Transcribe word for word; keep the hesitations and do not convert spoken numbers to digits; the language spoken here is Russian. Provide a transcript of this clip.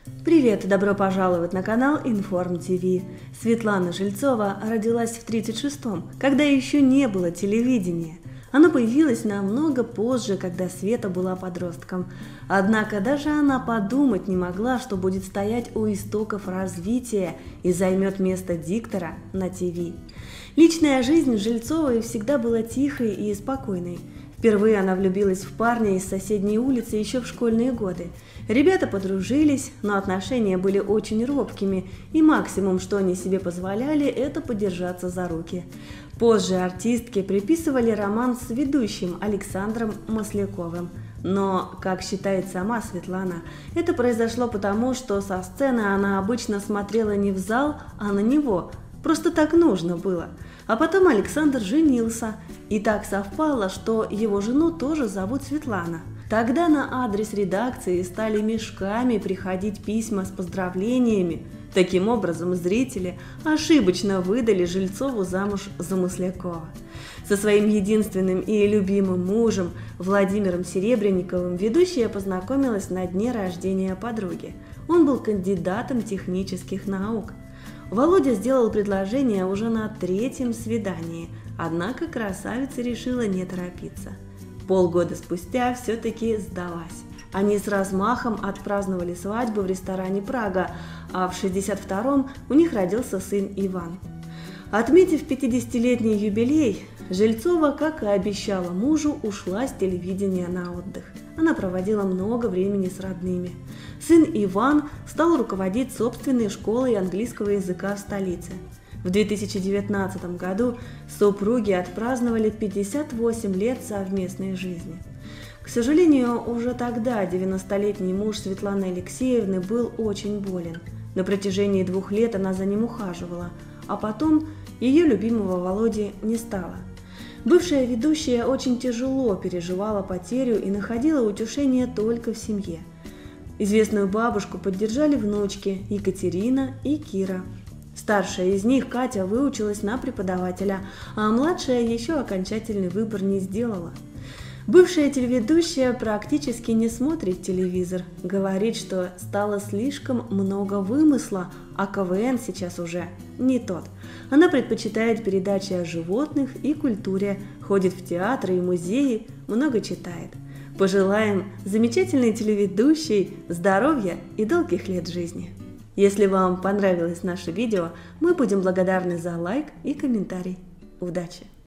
Привет! Добро пожаловать на канал Информ ТВ. Светлана Жильцова родилась в тридцать шестом, когда еще не было телевидения. Оно появилось намного позже, когда Света была подростком. Однако даже она подумать не могла, что будет стоять у истоков развития и займет место диктора на ТВ. Личная жизнь Жильцовой всегда была тихой и спокойной. Впервые она влюбилась в парня из соседней улицы еще в школьные годы. Ребята подружились, но отношения были очень робкими, и максимум, что они себе позволяли, это подержаться за руки. Позже артистке приписывали роман с ведущим Александром Масляковым. Но, как считает сама Светлана, это произошло потому, что со сцены она обычно смотрела не в зал, а на него. Просто так нужно было. А потом Александр женился, и так совпало, что его жену тоже зовут Светлана. Тогда на адрес редакции стали мешками приходить письма с поздравлениями. Таким образом, зрители ошибочно выдали Жильцову замуж за Маслякова. Со своим единственным и любимым мужем Владимиром Серебренниковым ведущая познакомилась на дне рождения подруги. Он был кандидатом технических наук. Володя сделал предложение уже на третьем свидании, однако красавица решила не торопиться. Полгода спустя все-таки сдалась. Они с размахом отпраздновали свадьбу в ресторане «Прага», а в шестьдесят втором у них родился сын Иван. Отметив пятидесятилетний юбилей, Жильцова, как и обещала мужу, ушла с телевидения на отдых. Она проводила много времени с родными. Сын Иван стал руководить собственной школой английского языка в столице. В две тысячи девятнадцатом году супруги отпраздновали пятьдесят восемь лет совместной жизни. К сожалению, уже тогда девяностолетний муж Светланы Алексеевны был очень болен. На протяжении двух лет она за ним ухаживала, а потом ее любимого Володи не стало. Бывшая ведущая очень тяжело переживала потерю и находила утешение только в семье. Известную бабушку поддержали внучки Екатерина и Кира. Старшая из них, Катя, выучилась на преподавателя, а младшая еще окончательный выбор не сделала. Бывшая телеведущая практически не смотрит телевизор, говорит, что стало слишком много вымысла, а КВН сейчас уже не тот. Она предпочитает передачи о животных и культуре, ходит в театры и музеи, много читает. Пожелаем замечательной телеведущей здоровья и долгих лет жизни. Если вам понравилось наше видео, мы будем благодарны за лайк и комментарий. Удачи!